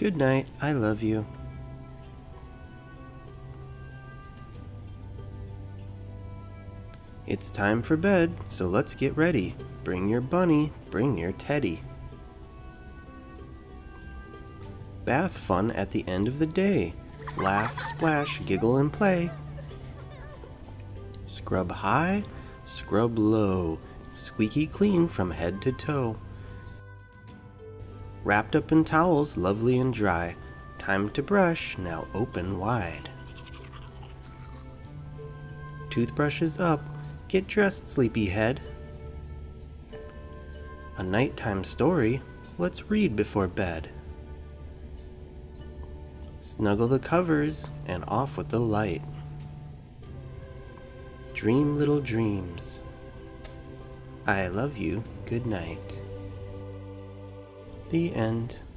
Good night, I love you. It's time for bed, so let's get ready. Bring your bunny, bring your teddy. Bath fun at the end of the day. Laugh, splash, giggle, and play. Scrub high, scrub low. Squeaky clean from head to toe. Wrapped up in towels, lovely and dry. Time to brush, now open wide. Toothbrush is up, get dressed, sleepyhead. A nighttime story, let's read before bed. Snuggle the covers and off with the light. Dream little dreams. I love you, good night. The end.